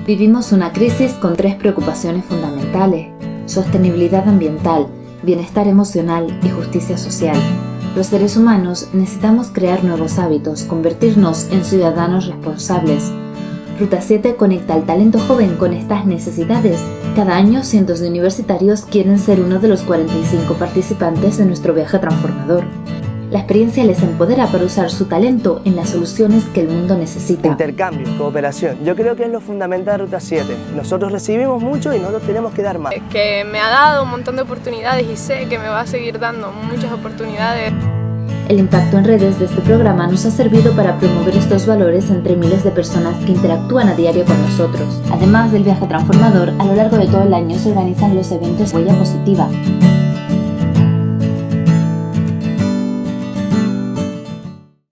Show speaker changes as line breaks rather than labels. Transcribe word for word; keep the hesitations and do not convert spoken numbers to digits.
Vivimos una crisis con tres preocupaciones fundamentales: sostenibilidad ambiental, bienestar emocional y justicia social. Los seres humanos necesitamos crear nuevos hábitos, convertirnos en ciudadanos responsables. Ruta siete conecta al talento joven con estas necesidades. Cada año, cientos de universitarios quieren ser uno de los cuarenta y cinco participantes de nuestro viaje transformador. La experiencia les empodera para usar su talento en las soluciones que el mundo necesita.
Intercambio, cooperación. Yo creo que es lo fundamental de Ruta siete. Nosotros recibimos mucho y nosotros tenemos que dar más.
Que me ha dado un montón de oportunidades y sé que me va a seguir dando muchas oportunidades.
El impacto en redes de este programa nos ha servido para promover estos valores entre miles de personas que interactúan a diario con nosotros. Además del viaje transformador, a lo largo de todo el año se organizan los eventos Huella Positiva.